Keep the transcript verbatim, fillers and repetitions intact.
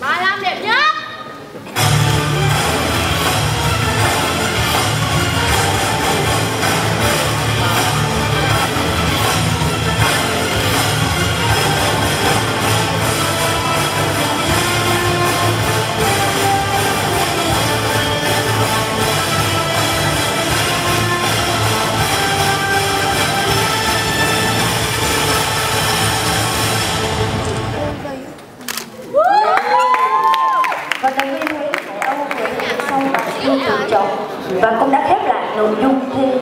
ba lăm đẹp nhất. Và tài nguyên Nguyễn Hải Âu Nguyễn Nhạc xong và yêu tự trọng và cũng đã khép lại nội dung thi.